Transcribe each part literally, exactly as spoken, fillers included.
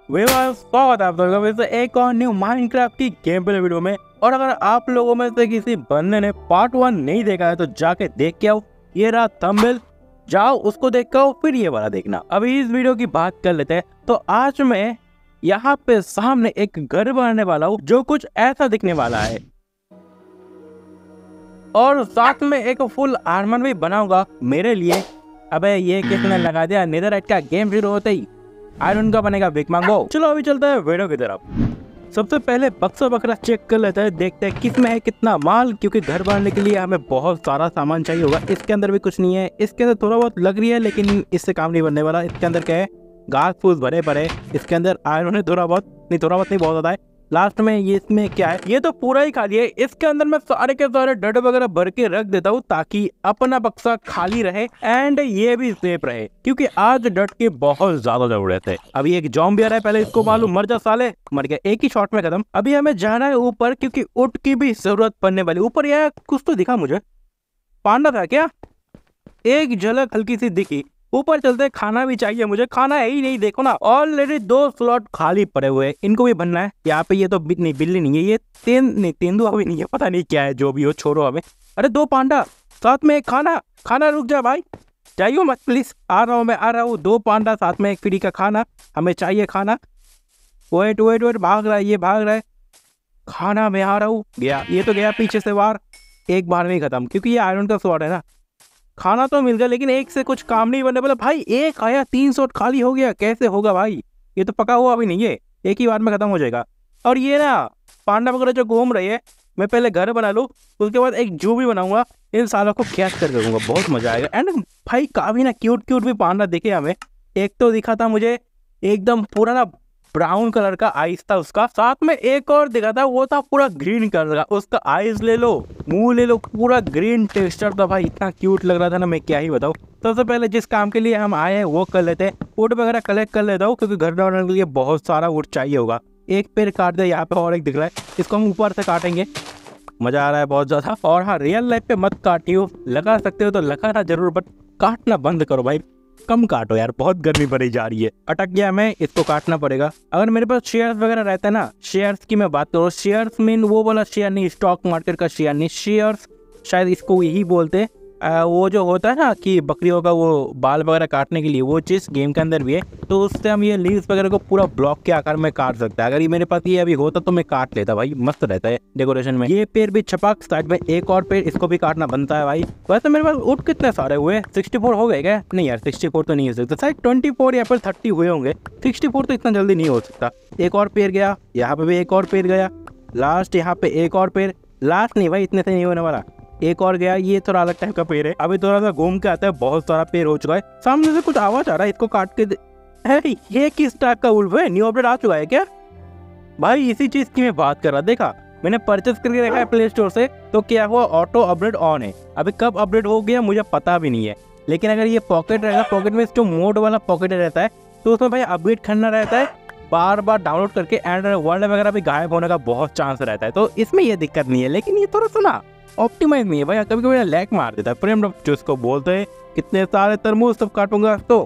स्वागत है आप लोगों का वैसे एक और न्यू माइनक्राफ्ट की गेम प्ले वीडियो में। और अगर आप लोगों में से किसी बंदे ने पार्ट वन नहीं देखा है तो जाके देख के आओ। ये रहा थंबनेल, जाओ उसको देख के आओ, फिर ये वाला देखना। अभी इस वीडियो की बात कर लेते हैं। तो आज मैं यहाँ पे सामने एक घर बनाने वाला हूँ जो कुछ ऐसा दिखने वाला है, और साथ में एक फुल आर्मर भी बनाऊंगा मेरे लिए। अबे ये किसने लगा दिया? नेदरराइट का गेम शुरू होते ही आयरन का बनेगा बिग मांगो। चलो अभी चलते हैं वीडियो की तरफ। सबसे पहले बक्सा बकरा चेक कर लेते हैं, देखते हैं किस में है कितना माल, क्योंकि घर बनाने के लिए हमें बहुत सारा सामान चाहिए होगा। इसके अंदर भी कुछ नहीं है, इसके अंदर थोड़ा बहुत लग रही है लेकिन इससे काम नहीं बनने वाला। इसके अंदर क्या है? घास फूस भरे पड़े। इसके अंदर आयरन है थोड़ा बहुत, नहीं थोड़ा बहुत नहीं, बहुत ज्यादा है। लास्ट में ये इसमें क्या है? ये तो पूरा ही खाली है। इसके अंदर मैं सारे के सारे डट वगैरह भर के रख देता हूँ ताकि अपना बक्सा खाली रहे एंड ये भी सेफ रहे, क्योंकि आज डट की बहुत ज्यादा जरूरत है। अभी एक जॉम्बी आ रहा है, पहले इसको मालूम। मर जा साले, मर गया एक ही शॉट में खत्म। अभी हमें जाना है ऊपर, क्योंकि ऊँट की भी जरूरत पड़ने वाली। ऊपर यार कुछ तो दिखा मुझे, पांडा था क्या? एक झलक हल्की सी दिखी। ऊपर चलते, खाना भी चाहिए मुझे। खाना है ही नहीं, देखो ना ऑलरेडी दो स्लॉट खाली पड़े हुए हैं, इनको भी बनना है। यहाँ पे ये तो नहीं, बिल्ली नहीं है, ये तेन नहीं, तेंदुआ भी नहीं है, पता नहीं क्या है। जो भी हो छोड़ो हमें। अरे दो पांडा साथ में एक खाना। खाना रुक जा भाई, चाहिए मत प्लीज। आ रहा हूँ मैं, आ रहा हूँ। दो पांडा साथ में एक फ्री का खाना, हमें चाहिए खाना। वेट वेट वेट, भाग रहा है ये, भाग रहा है। खाना मैं आ रहा हूँ। गया, ये तो गया पीछे से वार। एक बार में ही खत्म, क्योंकि ये आयरन का स्वॉर्ड है ना। खाना तो मिल गया लेकिन एक से कुछ काम नहीं बनने वाला भाई। एक आया, तीन शॉट खाली हो गया, कैसे होगा भाई? ये तो पका हुआ अभी नहीं है, एक ही बार में खत्म हो जाएगा। और ये ना पांडा वगैरह जो घूम रही है, मैं पहले घर बना लूँ, उसके बाद एक जू भी बनाऊंगा। इन सालों को कैच कर दूंगा, बहुत मजा आएगा। एंड भाई काफी ना क्यूट क्यूट भी पांडा दिखे हमें। एक तो दिखा था मुझे एकदम पूरा ना ब्राउन कलर का आइस था उसका, साथ में एक और दिखा था, वो था पूरा ग्रीन कलर का। उसका आइस ले लो, मुंह ले लो, पूरा ग्रीन टेक्सचर था भाई। इतना क्यूट लग रहा था ना, मैं क्या ही बताऊं। सबसे पहले जिस काम के लिए हम आए हैं वो कर लेते हैं। वुड वगैरह कलेक्ट कर लेता हूँ, क्योंकि घर बनाने के लिए बहुत सारा वुड चाहिए होगा। एक पेड़ काट दे, यहाँ पे और एक दिख रहा है, इसको हम ऊपर से काटेंगे। मजा आ रहा है बहुत ज्यादा। और हाँ, रियल लाइफ पे मत काटियो, लगा सकते हो तो लगाना जरूर, बट काटना बंद करो भाई, कम काटो यार, बहुत गर्मी बढ़ी जा रही है। अटक गया मैं, इसको काटना पड़ेगा। अगर मेरे पास शेयर्स वगैरह रहता है ना, शेयर्स की मैं बात करूँ, शेयर्स मीन वो वाला शेयर नहीं, स्टॉक मार्केट का शेयर नहीं, शेयर्स शायद इसको यही बोलते हैं। वो जो होता है ना कि बकरियों का वो बाल वगैरह काटने के लिए, वो चीज़ गेम के अंदर भी है। तो उससे हम ये लीव्स वगैरह को पूरा ब्लॉक के आकार में काट सकते हैं। अगर ये मेरे पास ये अभी होता तो मैं काट लेता भाई, मस्त रहता है डेकोरेशन में। ये पेड़ भी छपाक, साइड में एक और पेड़, इसको भी काटना बनता है भाई। वैसे मेरे पास उठ कितने सारे हुए? सिक्सटी फोर हो गए क्या? नहीं यार, सिक्सटी फोर तो नहीं हो सकता, शायद ट्वेंटी फोर या फिर थर्टी हुए होंगे। सिक्सटी फोर तो इतना जल्दी नहीं हो सकता। एक और पेड़ गया, यहाँ पे भी एक और पेड़ गया, लास्ट यहाँ पे एक और पेड़। लास्ट नहीं भाई, इतने से नहीं होने वाला। एक और गया, ये थोड़ा अलग टाइप का पेड़ है। अभी थोड़ा सा घूम के आता है, बहुत सारा पेड़ हो चुका है। सामने से कुछ आवाज आ रहा है, इसको काट के है। ये किस टाइप का वुल्फ है? न्यू अपडेट आ चुका है क्या भाई? इसी चीज की मैं बात कर रहा। देखा, मैंने परचेस करके देखा है प्ले स्टोर से, तो क्या हुआ, ऑटो अपडेट ऑन है। अभी कब अपडेट हो गया मुझे पता भी नहीं है, लेकिन अगर ये पॉकेट रहेगा, पॉकेट में जो मोड वाला पॉकेट रहता है, तो उसमें भाई अपडेट करना रहता है बार बार डाउनलोड करके, एंड वर्ल्ड वगैरह भी गायब होने का बहुत चांस रहता है। तो इसमें ये दिक्कत नहीं है, लेकिन ये थोड़ा सा ना ऑप्टिमाइज नहीं है भाई, कभी कभी लैग मार देता है। फ्रेम जो इसको बोलते हैं। कितने सारे तरबूज सब काटूंगा तो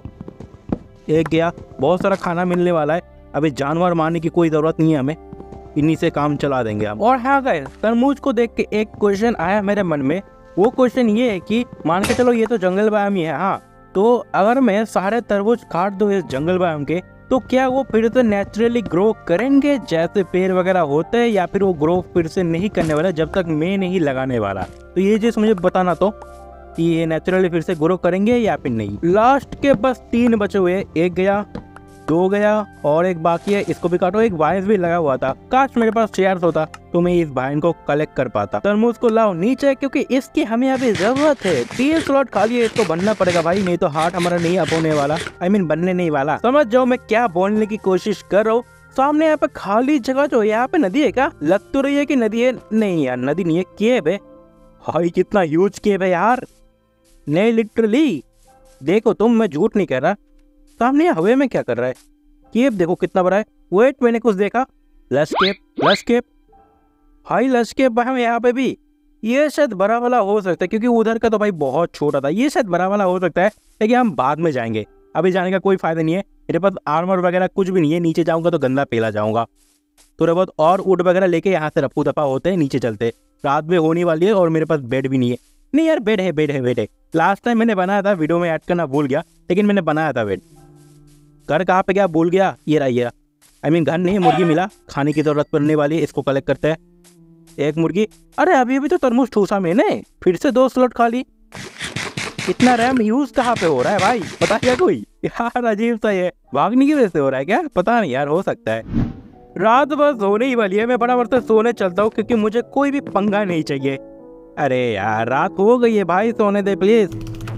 एक गया। बहुत सारा खाना मिलने वाला है, अभी जानवर मारने की कोई जरूरत नहीं है हमें, इन्हीं से काम चला देंगे हम। और हाँ गाइस, तरबूज को देख के एक क्वेश्चन आया मेरे मन में। वो क्वेश्चन ये है कि मान के चलो ये तो जंगल बायोम ही है, हाँ, तो अगर मैं सारे तरबूज काट दूं इस जंगल बायोम के, तो क्या वो फिर से नेचुरली ग्रो करेंगे जैसे पेड़ वगैरह होते हैं, या फिर वो ग्रो फिर से नहीं करने वाला जब तक मैं नहीं लगाने वाला? तो ये चीज मुझे बताना तो, कि ये नेचुरली फिर से ग्रो करेंगे या फिर नहीं। लास्ट के बस तीन बचे हुए, एक गया, दो गया और एक बाकी है। इसको भी काटो। एक वाइस भी लगा हुआ था, काश मेरे पास शेयर्स होता तो मैं इस वाइन को कलेक्ट कर पाता। तरबूज को लाओ नीचे, क्योंकि इसकी हमें अभी जरूरत है। तीन स्लॉट खाली है, इसको बनना पड़ेगा भाई, नहीं तो हार्ट हमारा नहीं अप होने वाला, आई मीन बनने नहीं वाला। समझ जाओ मैं क्या बोलने की कोशिश कर रहा हूँ। सामने यहाँ पे खाली जगह जो, यहाँ पे नदी है क्या? लग तो रही है कि नदी है, नहीं यार नदी नहीं है, केव है भाई। कितना ह्यूज केव है यार, नहीं लिटरली देखो तुम, मैं झूठ नहीं कह रहा। सामने हवे में क्या कर रहा है? केव देखो कितना बड़ा है। वेट, मैंने कुछ देखा, लश केव, लश केव भाई, लश केव भाई यहाँ पे भी। ये शायद बड़ा वाला हो सकता है, क्योंकि उधर का तो भाई बहुत छोटा था। ये शायद बड़ा वाला हो सकता है, लेकिन हम बाद में जाएंगे, अभी जाने का कोई फायदा नहीं है। मेरे पास आर्मर वगैरह कुछ भी नहीं है, नीचे जाऊंगा तो गंदा पेला जाऊंगा। थोड़ा बहुत और वुड वगैरह लेके यहाँ से रफू दफा होते हैं, नीचे चलते। रात भी होने वाली है और मेरे पास बेड भी नहीं है। नहीं यार बेड है बेड है बेड है लास्ट टाइम मैंने बनाया था, वीडियो में ऐड करना भूल गया, लेकिन मैंने बनाया था बेड। घर कहाँ पे गया भूल गया, ये रहा ये रहा। आई मीन घर नहीं, मुर्गी मिला, खाने की जरूरत पड़ने वाली है, इसको कलेक्ट करते हैं। एक मुर्गी, अरे अभी अभी तो तरमुज ठूसा मैंने, फिर से दो स्लॉट खा ली। इतना रैम यूज कहाँ पे हो रहा है भाई, पता क्या कोई? यार अजीब सा है, भागने की वजह से हो रहा है क्या, पता नहीं यार, हो सकता है। रात बस होने ही वाली है, मैं बराबर से सोने चलता हूँ क्योंकि मुझे कोई भी पंगा नहीं चाहिए। अरे यार रात हो गई है भाई, सोने दे प्लीज।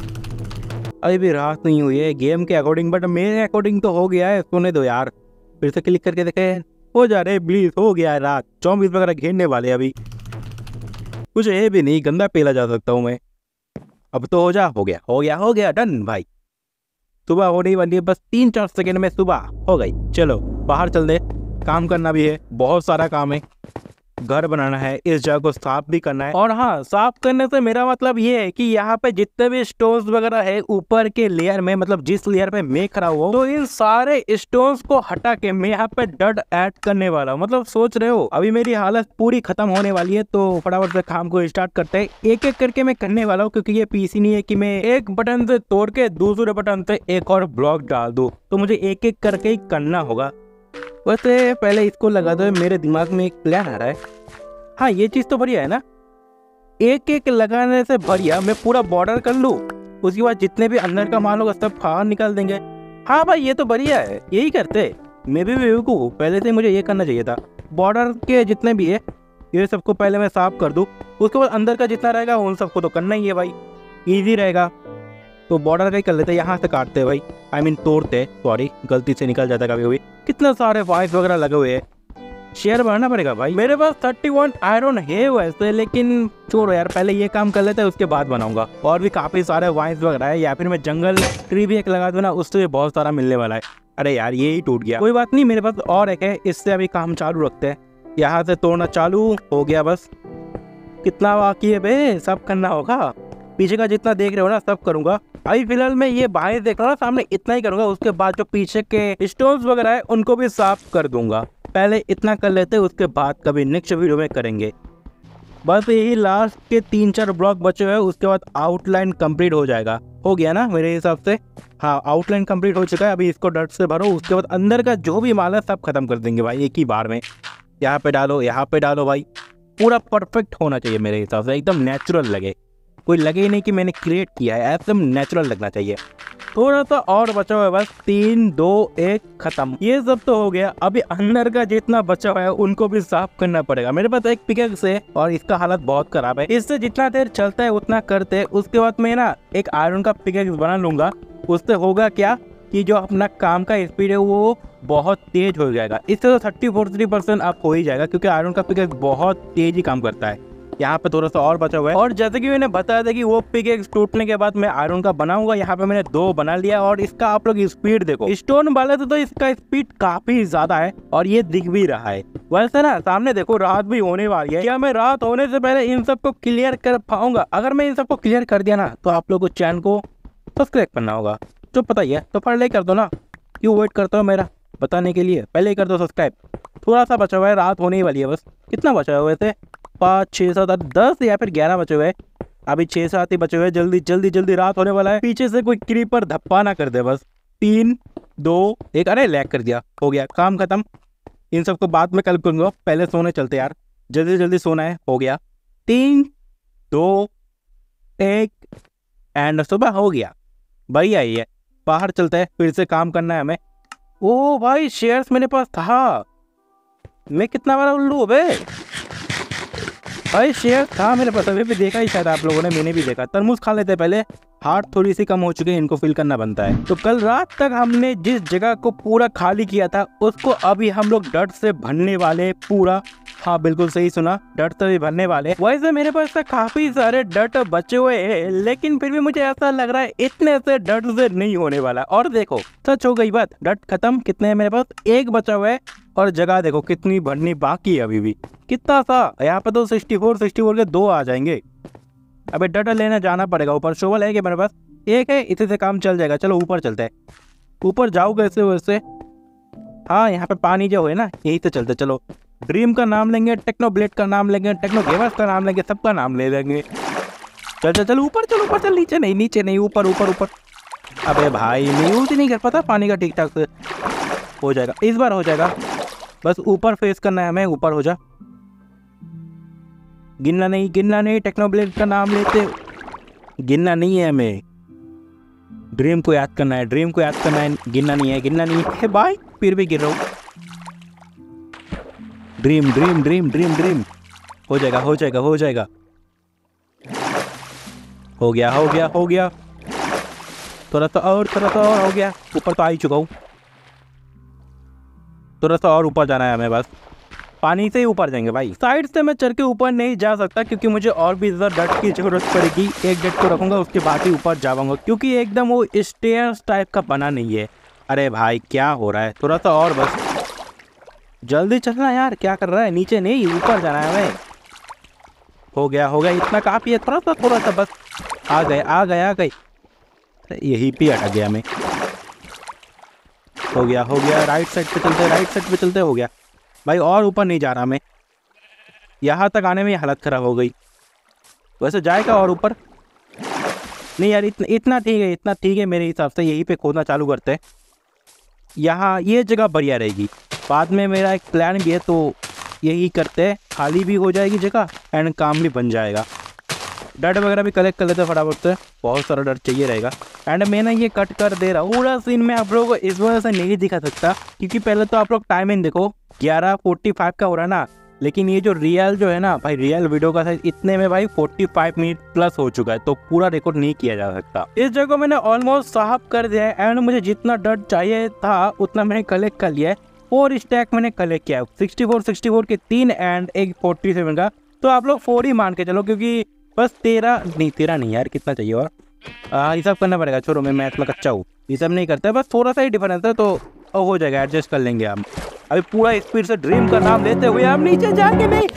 अभी भी रात नहीं हुई है गेम के अकॉर्डिंग, बट मेरे अकॉर्डिंग तो हो गया है, सोने दो यार। फिर से क्लिक करके देखे, हो जा रहे प्लीज, हो गया है रात। चौबीस वगैरह घेरने वाले अभी, कुछ है भी नहीं, गंदा पेला जा सकता हूँ मैं। अब तो हो जा, हो गया हो गया हो गया, डन भाई। सुबह होने वाली है, बस तीन चार सेकंड में सुबह हो गई। चलो बाहर चल दे, काम करना भी है, बहुत सारा काम है। घर बनाना है, इस जगह को साफ भी करना है। और हाँ, साफ करने से मेरा मतलब ये है कि यहाँ पे जितने भी स्टोन्स वगैरह है ऊपर के लेयर में, मतलब जिस लेयर पे मैं खड़ा हुआ हूँ, तो इन सारे स्टोन्स को हटा के मैं यहाँ पे डट ऐड करने वाला हूँ। मतलब सोच रहे हो अभी मेरी हालत पूरी खत्म होने वाली है, तो फटाफट से काम को स्टार्ट करते हैं। एक एक करके मैं करने वाला हूँ, क्योंकि ये पीसी नहीं है कि मैं एक बटन से तोड़ के दूसरे बटन से एक और ब्लॉक डाल दूं, तो मुझे एक एक करके ही करना होगा। वैसे पहले इसको लगा दो, मेरे दिमाग में एक प्लान आ रहा है। हाँ ये चीज तो बढ़िया है ना, एक एक लगाने से बढ़िया मैं पूरा बॉर्डर कर लूँ, उसके बाद जितने भी अंदर का माल होगा सब बाहर निकाल देंगे। हाँ भाई ये तो बढ़िया है, यही करते। मैं भी बेवकूफ, पहले से मुझे ये करना चाहिए था। बॉर्डर के जितने भी है ये सबको पहले मैं साफ कर दूँ, उसके बाद अंदर का जितना रहेगा उन सबको तो करना ही है भाई, ईजी रहेगा। तो बॉर्डर का ही कर लेते, यहाँ से काटते भाई, आई मीन तोड़ते, सॉरी गलती से निकल जाता कभी कभी। कितने सारे वाइस वगैरह लगे हुए हैं, शेयर बढ़ाना पड़ेगा भाई। मेरे पास इकतीस आयरन है वैसे, लेकिन छोड़ो यार, पहले ये काम कर लेते हैं, उसके बाद बनाऊंगा। और भी काफी सारे वाइस वगैरह है, या फिर मैं जंगल ट्री भी एक लगा दूं ना, उससे बहुत सारा मिलने वाला है। अरे यार ये ही टूट गया, कोई बात नहीं, मेरे पास और एक है, इससे अभी काम चालू रखते हैं। यहाँ से तोड़ना चालू हो गया, बस कितना बाकी है बे, सब करना होगा। पीछे का जितना देख रहे हो ना सब करूंगा। अभी फिलहाल मैं ये बाहर देख रहा हूँ सामने, इतना ही करूंगा। उसके बाद जो पीछे के स्टोन्स वगैरह है उनको भी साफ कर दूंगा। पहले इतना कर लेते, उसके बाद कभी नेक्स्ट वीडियो में करेंगे। बस यही लास्ट के तीन चार ब्लॉक बचे हुए हैं, उसके बाद आउटलाइन कंप्लीट हो जाएगा। हो गया ना मेरे हिसाब से, हाँ आउटलाइन कंप्लीट हो चुका है। अभी इसको डट से भरो, उसके बाद अंदर का जो भी माल है सब खत्म कर देंगे भाई एक ही बार में। यहाँ पे डालो, यहाँ पे डालो भाई, पूरा परफेक्ट होना चाहिए मेरे हिसाब से, एकदम नेचुरल लगे, कोई लगे ही नहीं कि मैंने क्रिएट किया है, एकदम नेचुरल लगना चाहिए। थोड़ा सा और बचा हुआ है, बस तीन दो एक खत्म। ये सब तो हो गया, अभी अंदर का जितना बचा हुआ है उनको भी साफ करना पड़ेगा। मेरे पास एक पिकेक्स है और इसका हालत बहुत खराब है, इससे जितना देर चलता है उतना करते। उसके बाद मैं ना एक आयरन का पिकेक्स बना लूंगा। उससे होगा क्या कि जो अपना काम का स्पीड है वो बहुत तेज हो जाएगा। इससे तो थर्टी फोर्टी परसेंट आप हो ही जाएगा, क्योंकि आयरन का पिकेक्स बहुत तेज ही काम करता है। यहाँ पे थोड़ा सा और बचा हुआ है, और जैसे कि मैंने बताया था कि वो पिकेक्स टूटने के बाद मैं आयरन का बनाऊंगा। यहाँ पे मैंने दो बना लिया, और इसका आप लोग स्पीड देखो, स्टोन वाले से तो इसका स्पीड काफी ज्यादा है, और ये दिख भी रहा है। वैसे ना सामने देखो रात भी होने वाली है, क्या मैं रात होने से पहले इन सबको क्लियर कर पाऊंगा? अगर मैं इन सबको क्लियर कर दिया ना, तो आप लोग को चैनल को सब्सक्राइब करना होगा, जो पता ही है, तो पहले कर दो ना, क्यों वेट करता हो मेरा बताने के लिए, पहले ही कर दो सब्सक्राइब। थोड़ा सा बचा हुआ है, रात होने ही वाली है, बस कितना बचा हुआ है वैसे, पाँच छः सात आठ दस या फिर ग्यारह बचे हुए, अभी छः सात ही बचे हुए। जल्दी जल्दी जल्दी रात होने वाला है, पीछे से कोई क्रीपर धप्पा ना कर दे। बस तीन दो एक, अरे लैग कर दिया, हो गया काम खत्म। इन सबको बाद में कल करूँगा, पहले सोने चलते यार, जल्दी जल्दी सोना है। हो गया तीन दो एक एंड सुबह हो गया, बढ़िया ही है। बाहर चलते हैं, फिर से काम करना है हमें। ओ भाई शेयर्स मेरे पास था, मैं कितना बड़ा उल्लू बे भाई, शेयर था मेरे पास, अभी भी देखा ही शायद आप लोगों ने, मैंने भी देखा। तरबूज खा लेते पहले, हार्ट थोड़ी सी कम हो चुकी है, इनको फिल करना बनता है। तो कल रात तक हमने जिस जगह को पूरा खाली किया था उसको अभी हम लोग डट से भरने वाले पूरा। हाँ बिल्कुल सही सुना, डट से भी भरने वाले। वैसे मेरे पास तो काफी सारे डट बचे हुए हैं, लेकिन फिर भी मुझे ऐसा लग रहा है इतने से डट से नहीं होने वाला। और देखो सच हो गई बात, डट खत्म। कितने है मेरे पास? एक बचा हुआ है, और जगह देखो कितनी भरनी बाकी है अभी भी, कितना सा। यहाँ पे तो सिक्सटी फोर सिक्सटी फोर के दो आ जाएंगे। अबे डट लेने जाना पड़ेगा ऊपर। शोवल है कि मेरे पास? एक है, इसी से काम चल जाएगा। चलो ऊपर चलते हैं। ऊपर जाओ कैसे वैसे। हाँ यहाँ पे पानी जो है ना, यही से चलते। चलो ड्रीम का नाम लेंगे, टेक्नो ब्लेड का नाम लेंगे, टेक्नो गेमर्स का नाम लेंगे, सबका नाम ले लेंगे। चल चल चल ऊपर चल, ऊपर चल, नीचे नहीं, नीचे नहीं, ऊपर ऊपर ऊपर। अबे भाई मैं यूज ही नहीं कर पाता पानी का ठीक ठाक से। हो जाएगा, इस बार हो जाएगा। बस ऊपर फेस करना है हमें, ऊपर हो जा। गिनना नहीं, गिनना नहीं, टेक्नो ब्लेड का नाम लेते गिनना नहीं है हमें। ड्रीम को याद करना है, ड्रीम को याद करना है, गिनना नहीं है, गिनना नहीं है भाई। फिर भी गिर रहा हूँ। Dream dream dream dream dream. हो जाएगा हो जाएगा हो जाएगा। हो गया हो गया हो गया। थोड़ा सा और, थोड़ा सा और, हो गया। ऊपर तो आ ही चुका हूँ। थोड़ा सा और ऊपर जाना है हमें, बस पानी से ही ऊपर जाएंगे भाई। साइड से मैं चढ़ के ऊपर नहीं जा सकता क्योंकि मुझे और भी ज़्यादा डट की जरूरत पड़ेगी। एक डट को रखूंगा, उसके बाद ही ऊपर जाऊंगा क्योंकि एकदम वो स्टेयर्स टाइप का बना नहीं है। अरे भाई क्या हो रहा है, थोड़ा सा और, बस जल्दी चलना यार, क्या कर रहा है। नीचे नहीं, ऊपर जाना है हमें। हो गया हो गया, इतना काफ़ी है। थोड़ा सा थोड़ा सा बस। आ गए आ गए आ गए। यही पे अटक गया मैं। हो गया हो गया। राइट साइड पे चलते, राइट साइड पे चलते। हो गया भाई, और ऊपर नहीं जा रहा मैं। यहाँ तक आने में हालत ख़राब हो गई। वैसे जाएगा और ऊपर नहीं यार। इतना इतना ठीक है, इतना ठीक है मेरे हिसाब से। यहीं पे खोदना चालू करते हैं। यहाँ ये जगह बढ़िया रहेगी। बाद में मेरा एक प्लान भी है, तो यही करते हैं। खाली भी हो जाएगी जगह एंड काम भी बन जाएगा। डट वगैरह भी कलेक्ट कर लेते हैं फटाफट से। बहुत सारा डट चाहिए रहेगा। एंड मैं ना ये कट कर दे रहा हूँ। पूरा सीन मैं आप लोगों को इस वजह से नहीं दिखा सकता क्योंकि पहले तो आप लोग टाइमिंग देखो, ग्यारह फोर्टी फाइव का हो रहा है ना। लेकिन ये जो रियल जो है ना भाई, रियल वीडियो का साइज इतने में भाई पैंतालीस मिनट प्लस हो चुका है, तो पूरा रिकॉर्ड नहीं किया जा सकता। इस जगह को मैंने ऑलमोस्ट साफ कर दिया है एंड मुझे जितना डट चाहिए था उतना मैंने कलेक्ट कर लिया है। फोर स्टैक मैंने कलेक्ट किया है, सिक्सटी फोर सिक्सटी फोर के तीन एंड एक फोर्टी सेवन का। तो आप लोग फोर ही मान के चलो क्योंकि बस तेरह नहीं, तेरह नहीं यार, कितना चाहिए और ये सब करना पड़ेगा। छोड़ो, मैं मैथ में कच्चा हूँ, ये सब नहीं करता। बस थोड़ा सा ही डिफरेंस है तो हो जाएगा, एडजस्ट कर लेंगे हम। अभी पूरा स्पीड से ड्रीम का नाम लेते हुए हम नीचे जाके नहीं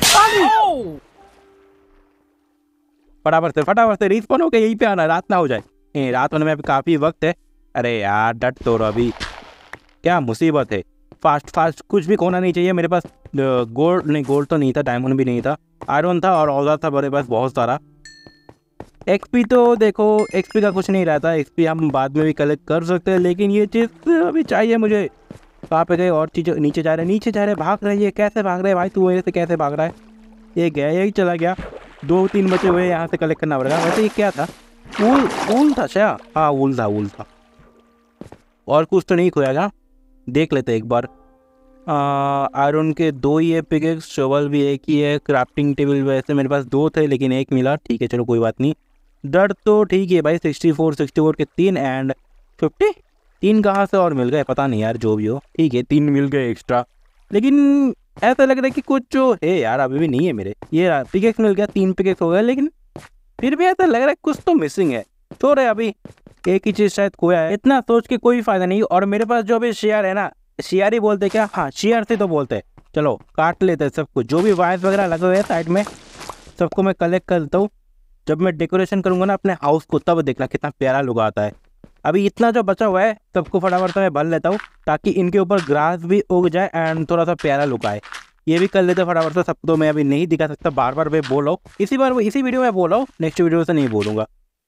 फटाफट से फटाफट से रिस्पॉन होकर यहीं पे आना, रात ना हो जाए। ए, रात होने में अभी काफ़ी वक्त है। अरे यार डट तो अभी क्या मुसीबत है। फास्ट फास्ट कुछ भी खोना नहीं चाहिए। मेरे पास गोल्ड नहीं, गोल्ड तो नहीं था, डायमंड भी नहीं था, आयरन था और औजार था मेरे पास बहुत सारा। एक्सपी तो देखो, एक्सपी का कुछ नहीं रहता। एक्सपी हम बाद में भी कलेक्ट कर सकते हैं, लेकिन ये चीज़ अभी चाहिए मुझे। कहाँ पे गए और चीज़? नीचे जा रहे नीचे जा रहे भाग रहे हैं। कैसे भाग रहे हैं भाई? तू वजह से कैसे भाग रहा है? ये गया, यही चला गया। दो तीन बचे हुए यहाँ से कलेक्ट करना पड़ेगा। वैसे ये क्या था? ऊल ऊल था क्या? हाँ ऊल था, ऊल था। और कुछ तो नहीं खोया था, देख लेते एक बार। आयरन के दो ही है, पिकेक्स शोवल भी एक ही है, क्राफ्टिंग टेबल वैसे मेरे पास दो थे लेकिन एक मिला। ठीक है चलो कोई बात नहीं। डर तो ठीक है भाई, सिक्सटी फोर सिक्सटी फोर के तीन एंड फिफ्टी। तीन कहाँ से और मिल गए पता नहीं यार, जो भी हो ठीक है, तीन मिल गए एक्स्ट्रा। लेकिन ऐसा लग रहा है कि कुछ जो है यार अभी भी नहीं है मेरे। ये पिकेक्स मिल गया, तीन पिकेक्स हो गए, लेकिन फिर भी ऐसा लग रहा है कुछ तो मिसिंग है। तो रहे अभी एक ही चीज़ शायद खोया है। इतना सोच के कोई फायदा नहीं। और मेरे पास जो अभी शेयर है ना, शेयर ही बोलते क्या? हाँ शेयर से तो बोलते हैं। चलो काट लेते हैं सब कुछ, जो भी वायर्स वगैरह लगे हुए हैं साइड में, सबको मैं कलेक्ट कर लेता हूँ। जब मैं डेकोरेशन करूँगा ना अपने हाउस को, तब देखना कितना प्यारा लुक आता है। अभी इतना जो बचा हुआ है सबको फटाफट से मैं भर लेता हूँ ताकि इनके ऊपर ग्रास भी उग जाए एंड थोड़ा सा प्यारा लुक आए। ये भी कर लेते फटाफट से। सब तो मैं अभी नहीं दिखा सकता, बार बार मैं बोल रहा हूँ। इसी बार इसी वीडियो में बोल रहा हूँ, नेक्स्ट वीडियो से नहीं बोलूँगा।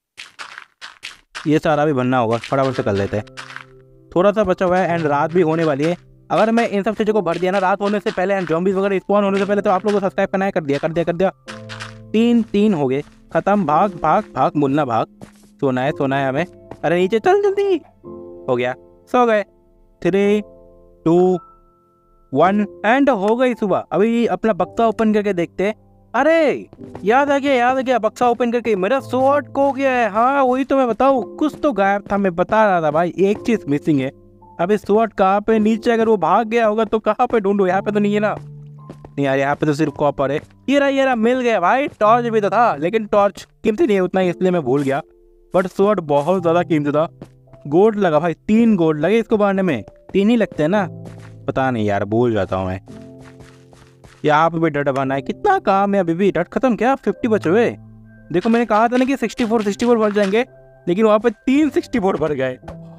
ये सारा भी बनना होगा, फटाफट से कर लेते हैं। थोड़ा सा बचा हुआ है एंड रात भी होने वाली है। अगर मैं इन सब चीज़ों को भर दिया ना रात होने से पहले एंड ज़ॉम्बीज़ वगैरह स्पॉन होने से पहले, तो आप लोगों को सब्सक्राइब करना है, कर दिया कर दिया कर दिया। तीन तीन हो गए खत्म। भाग भाग भाग मुन्ना भाग। सोना है सोना है हमें। अरे नीचे चल जल्दी। हो गया, सो गए। थ्री टू वन एंड हो गई सुबह। अभी अपना बक्सा ओपन करके देखते हैं। अरे याद आ गया याद आ गया, बक्सा ओपन करके मेरा स्वॉर्ड खो गया है। हाँ वही तो मैं बताऊँ, कुछ तो गायब था, मैं बता रहा था भाई, एक चीज़ मिसिंग है। अभी स्वॉर्ड कहाँ पे? नीचे। अगर वो भाग गया होगा तो कहाँ पे ढूंढूं? यहाँ पे तो नहीं है ना। नहीं यार यहाँ पे तो सिर्फ कॉपर है। ये रहा ये रहा, मिल गया भाई। टॉर्च भी तो था लेकिन टॉर्च कीमती नहीं है उतना, इसलिए मैं भूल गया। बट स्वॉर्ड बहुत ज़्यादा कीमती था। गोल्ड लगा भाई, तीन गोल्ड लगे इसको बांधने में। तीन ही लगते हैं ना, पता नहीं यार भूल जाता हूँ मैं। यहाँ पे भी डट बना है। कितना काम है अभी भी? डट खत्म क्या? फिफ्टी बचे हुए। देखो मैंने कहा था ना कि सिक्सटी फोर सिक्सटी फोर भर जाएंगे, लेकिन वहाँ पे तीन सिक्सटी फोर भर गए।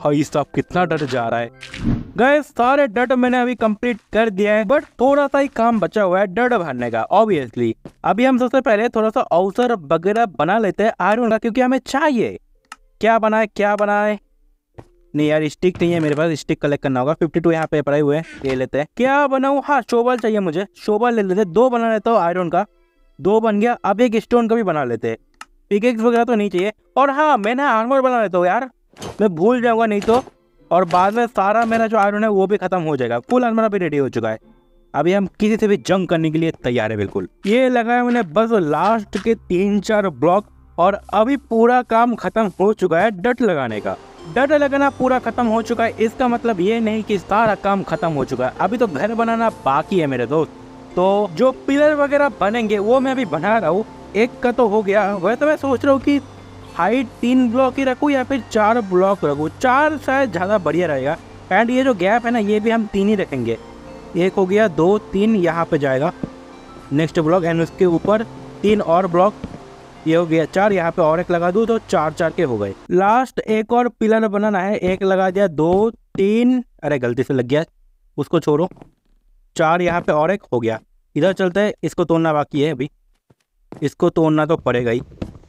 भाई साहब कितना डर जा रहा है। गाइस सारे डट मैंने अभी कंप्लीट कर दिया है, बट थोड़ा सा ही काम बचा हुआ है डट भरने का। ऑब्वियसली अभी हम सबसे पहले थोड़ा सा अवसर वगैरह बना लेते हैं आयरन का, क्योंकि हमें चाहिए। क्या बनाए क्या बनाए, नहीं यार स्टिक नहीं है मेरे पास, स्टिक कलेक्ट करना होगा। बावन यहाँ पे पड़े हुए हैं, ये लेते हैं। क्या बनाऊं, हाँ शोबल चाहिए मुझे, शोबल ले लेते। दो बना लेता हूँ आयरन का, दो बन गया। अब एक स्टोन का भी बना लेते हैं। पिकेक्स वगैरह तो नहीं चाहिए। और हाँ मैंने आर्मर बना लेता हूँ यार, मैं भूल जाऊंगा नहीं तो, और बाद में सारा मेरा जो आयरन है वो भी खत्म हो जाएगा। फुल आर्मर अभी रेडी हो चुका है। अभी हम किसी से भी जंग करने के लिए तैयार है बिल्कुल। ये लगाया मैंने बस लास्ट के तीन चार ब्लॉक, और अभी पूरा काम खत्म हो चुका है डट लगाने का। डट लगाना पूरा खत्म हो चुका है, इसका मतलब ये नहीं कि सारा काम खत्म हो चुका है। अभी तो घर बनाना बाकी है मेरे दोस्त। तो जो पिलर वगैरह बनेंगे वो मैं अभी बना रहा हूँ। एक का तो हो गया, वैसे तो मैं सोच रहा हूँ कि हाइट तीन ब्लॉक ही रखूँ या फिर चार ब्लॉक रखूँ। चार शायद ज़्यादा बढ़िया रहेगा। एंड ये जो गैप है ना ये भी हम तीन ही रखेंगे। एक हो गया, दो तीन यहाँ पे जाएगा नेक्स्ट ब्लॉक, एंड उसके ऊपर तीन और ब्लॉक। ये हो गया चार, यहाँ पे और एक लगा दूँ तो चार चार के हो गए। लास्ट एक और पिलर बनाना है, एक लगा दिया, दो तीन, अरे गलती से लग गया, उसको छोड़ो। चार यहाँ पे और एक हो गया। इधर चलते हैं, इसको तोड़ना बाकी है अभी, इसको तोड़ना तो पड़ेगा ही।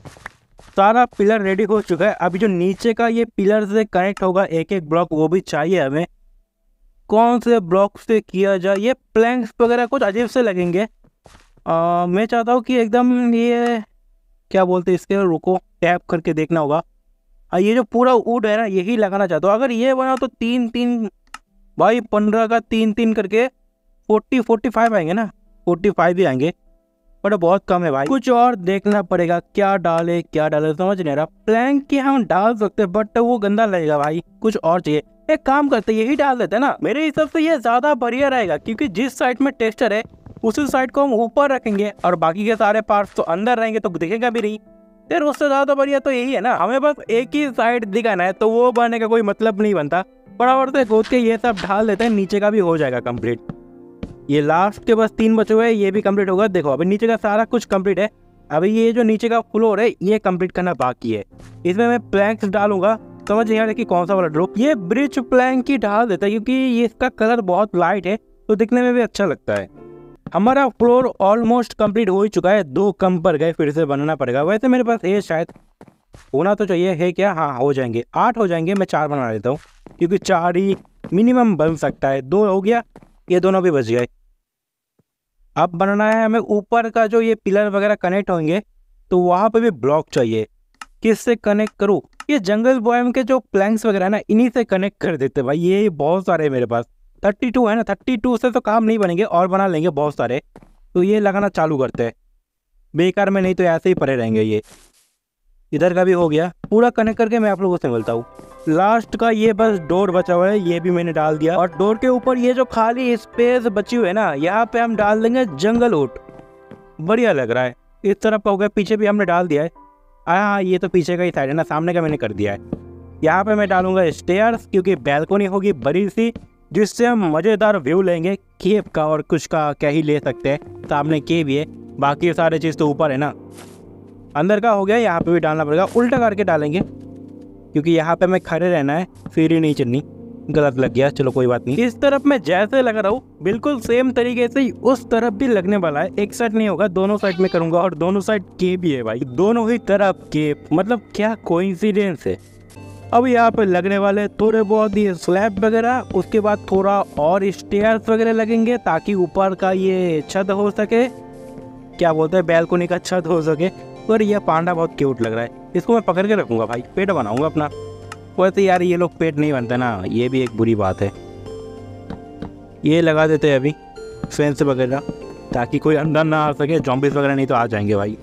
सारा पिलर रेडी हो चुका है। अभी जो नीचे का ये पिलर से कनेक्ट होगा एक एक ब्लॉक, वो भी चाहिए हमें। कौन से ब्लॉक से किया जाए, ये प्लैंक्स वगैरह कुछ अजीब से लगेंगे। आ, मैं चाहता हूँ कि एकदम ये क्या बोलते हैं इसके, रुको टैप करके देखना होगा। आ, ये जो पूरा वुड है ना यही लगाना चाहता हूँ। अगर ये बना तो तीन तीन भाई पंद्रह का तीन तीन करके फोर्टी फोर्टी फाइव आएंगे ना, फोर्टी फाइव ही आएंगे, बट बहुत कम है भाई। कुछ और देखना पड़ेगा, क्या डाले क्या डाले समझ नहीं आ रहा। प्लैंक की हम डाल सकते बट वो गंदा लगेगा भाई, कुछ और चाहिए। एक काम करते यही डाल देते ना, मेरे हिसाब से ये ज्यादा बढ़िया रहेगा, क्योंकि जिस साइड में टेक्सचर है उसी साइड को हम ऊपर रखेंगे और बाकी के सारे पार्ट्स तो अंदर रहेंगे, तो दिखेगा भी नहीं। फिर उससे ज्यादा बढ़िया तो यही है ना, हमें बस एक ही साइड दिखाना है, तो वो बनाने का कोई मतलब नहीं बनता। बराबर से गोद के ये सब ढाल देते हैं, नीचे का भी हो जाएगा कंप्लीट। ये लास्ट के बस तीन बचे हुए हैं, ये भी कंप्लीट होगा। देखो अभी नीचे का सारा कुछ कंप्लीट है। अभी ये जो नीचे का फ्लोर है ये कंप्लीट करना बाकी है। इसमें मैं प्लैंक्स डालूंगा, समझ नहीं आ रहा कि कौन सा वाला ड्रॉप। ये ब्रिज प्लैंक ही डाल देता है, क्योंकि ये इसका कलर बहुत लाइट है तो दिखने में भी अच्छा लगता है। हमारा फ्लोर ऑलमोस्ट कंप्लीट हो ही चुका है। दो कम पर गए, फिर से बनाना पड़ेगा। वैसे मेरे पास है शायद, होना तो चाहिए, है क्या, हाँ हो जाएंगे, आठ हो जाएंगे। मैं चार बना लेता हूँ क्योंकि चार ही मिनिमम बन सकता है। दो हो गया, ये दोनों भी बच गए। अब बनाना है हमें ऊपर का, जो ये पिलर वगैरह कनेक्ट होंगे तो वहाँ पे भी ब्लॉक चाहिए। किससे कनेक्ट करूँ, ये जंगल बॉयम के जो प्लैंक्स वगैरह ना इन्हीं से कनेक्ट कर देते भाई। ये बहुत सारे मेरे पास थर्टी टू है ना, थर्टी टू से तो काम नहीं बनेंगे, और बना लेंगे बहुत सारे। तो ये लगाना चालू करते हैं बेकार में, नहीं तो ऐसे ही पड़े रहेंगे। ये इधर का भी हो गया पूरा कनेक्ट करके मैं आप लोगों से मिलता हूँ। लास्ट का ये बस डोर बचा हुआ है, ये भी मैंने डाल दिया। और डोर के ऊपर ये जो खाली स्पेस बची हुई है ना, यहाँ पे हम डाल देंगे जंगल ओट। बढ़िया लग रहा है। इस तरफ का हो गया, पीछे भी हमने डाल दिया है। हाँ ये तो पीछे का ही साइड है ना, सामने का मैंने कर दिया है। यहाँ पे मैं डालूंगा स्टेयर्स, क्योंकि बैल्कोनी होगी बड़ी सी, जिससे हम मज़ेदार व्यू लेंगे केव का। और कुछ का क्या ही ले सकते हैं, सामने केव ही है, बाकी सारे चीज़ तो ऊपर है ना। अंदर का हो गया, यहाँ पे भी डालना पड़ेगा, उल्टा करके डालेंगे क्योंकि यहाँ पे मैं खड़े रहना है, सीढ़ी नहीं चढ़नी। गलत लग गया, चलो कोई बात नहीं। इस तरफ मैं जैसे लगा रहा हूँ बिल्कुल सेम तरीके से ही उस तरफ भी लगने वाला है। एक साइड नहीं होगा, दोनों साइड में करूंगा। और दोनों साइड केव भी है भाई, दोनों ही तरफ केव, मतलब क्या कोइंसिडेंस है। अब यहाँ पे लगने वाले थोड़े बहुत ये स्लैब वगैरह, उसके बाद थोड़ा और स्टेयर्स वगैरह लगेंगे ताकि ऊपर का ये छत हो सके, क्या बोलते हैं बैल्कोनी का छत हो सके। और यह पांडा बहुत क्यूट लग रहा है, इसको मैं पकड़ के रखूंगा भाई, पेट बनाऊंगा अपना। वैसे यार ये लोग पेट नहीं बनते ना, ये भी एक बुरी बात है। ये लगा देते हैं अभी फेंस वगैरह, ताकि कोई अंदर ना आ सके, जॉम्बीज वगैरह नहीं तो आ जाएंगे भाई।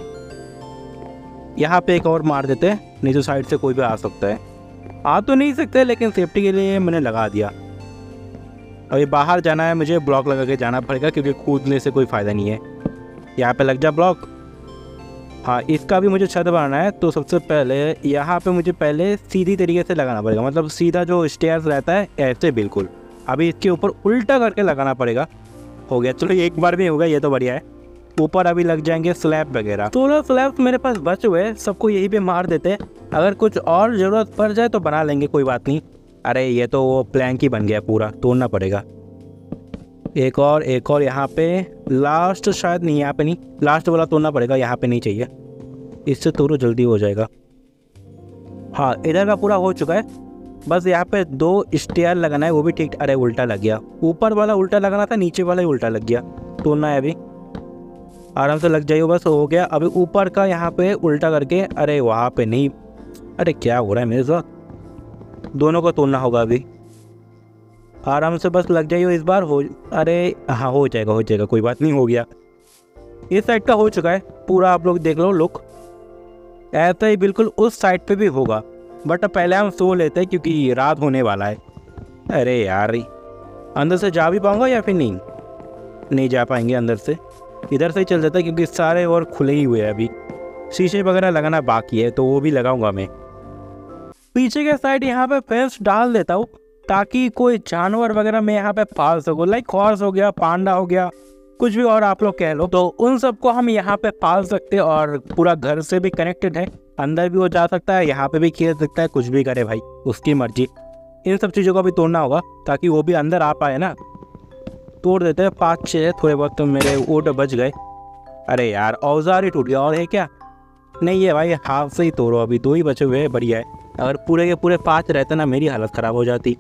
यहाँ पे एक और मार देते हैं, नहीं तो साइड से कोई भी आ सकता है। आ तो नहीं सकते, लेकिन सेफ्टी के लिए मैंने लगा दिया। अभी बाहर जाना है मुझे, ब्लॉक लगा के जाना पड़ेगा, क्योंकि कूदने से कोई फ़ायदा नहीं है। यहाँ पे लग जा ब्लॉक। हाँ इसका भी मुझे छत बनाना है, तो सबसे पहले यहाँ पे मुझे पहले सीधी तरीके से लगाना पड़ेगा, मतलब सीधा जो स्टेयर्स रहता है ऐसे बिल्कुल। अभी इसके ऊपर उल्टा करके लगाना पड़ेगा। हो गया, चलो एक बार भी हो गया, ये तो बढ़िया है। ऊपर अभी लग जाएंगे स्लैब वगैरह। सोलह स्लैब्स मेरे पास बच हुए, सबको यहीं पे मार देते। अगर कुछ और ज़रूरत पड़ जाए तो बना लेंगे, कोई बात नहीं। अरे ये तो वो प्लैंक ही बन गया पूरा, तोड़ना पड़ेगा। एक और एक और यहाँ पे लास्ट, शायद नहीं यहाँ पे नहीं, लास्ट वाला तोड़ना पड़ेगा, यहाँ पे नहीं चाहिए। इससे तोड़ो जल्दी हो जाएगा। हाँ इधर का पूरा हो चुका है, बस यहाँ पे दो स्टेयर लगाना है, वो भी ठीक। अरे उल्टा लग गया, ऊपर वाला उल्टा लगाना था, नीचे वाला ही उल्टा लग गया। तोड़ना है अभी, आराम से लग जाइए, बस हो गया। अभी ऊपर का यहाँ पे उल्टा करके, अरे वहाँ पे नहीं, अरे क्या हो रहा है मेरे साथ। दोनों को तोड़ना होगा अभी, आराम से बस लग जाइए इस बार। हो अरे हाँ हो जाएगा हो जाएगा, कोई बात नहीं, हो गया। इस साइड का हो चुका है पूरा, आप लोग देख लो लुक। ऐसा ही बिल्कुल उस साइड पे भी होगा, बट पहले हम सो लेते हैं क्योंकि रात होने वाला है। अरे यार अंदर से जा भी पाऊंगा या फिर नहीं, नहीं जा पाएंगे अंदर से। इधर से ही चल जाता है क्योंकि सारे और खुले ही हुए हैं। अभी शीशे वगैरह लगाना बाकी है तो वो भी लगाऊंगा मैं। पीछे के साइड यहाँ पे फेंस डाल देता हूँ ताकि कोई जानवर वगैरह मैं यहाँ पे पाल सकूँ, लाइक हॉर्स हो गया, पांडा हो गया, कुछ भी और आप लोग कह लो, तो उन सबको हम यहाँ पे पाल सकते हैं। और पूरा घर से भी कनेक्टेड है, अंदर भी वो जा सकता है, यहाँ पे भी खेल सकता है, कुछ भी करे भाई, उसकी मर्जी। इन सब चीज़ों को भी तोड़ना होगा ताकि वो भी अंदर आ पाए ना। तोड़ देते हैं, पाँच छः थोड़े बहुत तो मेरे ऊँट बच गए। अरे यार औजार ही टूट गया, और है क्या? नहीं है भाई, हाथ से ही तोड़ो, अभी दो ही बचे हुए हैं, बढ़िया है। अगर पूरे के पूरे पाँच रहते ना मेरी हालत ख़राब हो जाती।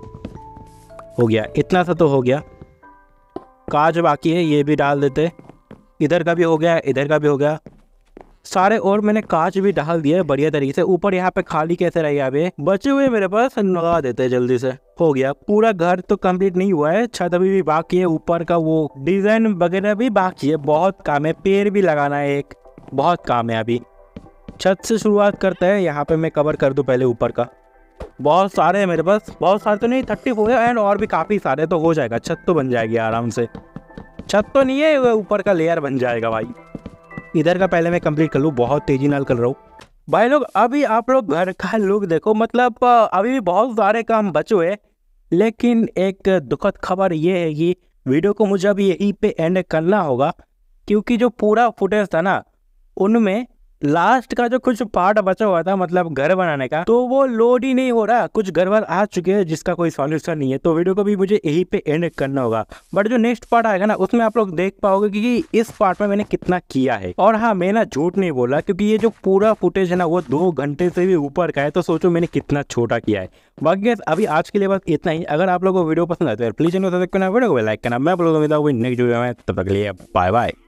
हो गया, इतना सा तो हो गया। कांच बाकी है, ये भी डाल देते। इधर का भी हो गया, इधर का भी हो गया सारे, और मैंने कांच भी डाल दिया बढ़िया तरीके से। ऊपर यहाँ पे खाली कैसे रहेगा, अभी बचे हुए मेरे पास लगा देते जल्दी से। हो गया, पूरा घर तो कंप्लीट नहीं हुआ है, छत अभी भी बाकी है, ऊपर का वो डिजाइन वगैरह भी बाकी है, बहुत काम है। पेड़ भी लगाना है एक, बहुत काम है। अभी छत से शुरुआत करते हैं, यहाँ पे मैं कवर कर दूँ पहले ऊपर का। बहुत सारे हैं मेरे पास, बहुत सारे तो नहीं, थर्टी फोर है, एंड और भी काफ़ी सारे, तो हो जाएगा, छत तो बन जाएगी आराम से। छत तो नहीं है, वो ऊपर का लेयर बन जाएगा भाई। इधर का पहले मैं कंप्लीट कर लूँ, बहुत तेजी नाल कर रहा हूँ भाई लोग। अभी आप लोग घर का लुक देखो, मतलब अभी भी बहुत सारे काम बचे हुए, लेकिन एक दुखद खबर ये है कि वीडियो को मुझे अभी यहीं पे एंड करना होगा, क्योंकि जो पूरा फुटेज था ना, उनमें लास्ट का जो कुछ पार्ट बचा हुआ था, मतलब घर बनाने का, तो वो लोड ही नहीं हो रहा। कुछ घर वर आ चुके हैं जिसका कोई सॉल्यूशन नहीं है, तो वीडियो को भी मुझे यहीं पे एंड करना होगा। बट जो नेक्स्ट पार्ट आएगा ना, उसमें आप लोग देख पाओगे कि इस पार्ट में मैंने कितना किया है। और हाँ, मैं ना झूठ नहीं बोला, क्योंकि ये जो पूरा फुटेज है ना, वो दो घंटे से भी ऊपर का है, तो सोचो मैंने कितना छोटा किया है। बाकी अभी आज के लिए बस इतना ही। अगर आप लोगों को वीडियो पसंद आए तो प्लीज चैनल को सब्सक्राइब करना, वीडियो को लाइक करना। मैं बोलूँगा नेक्स्ट वीडियो में, तब तक के लिए बाय बाय।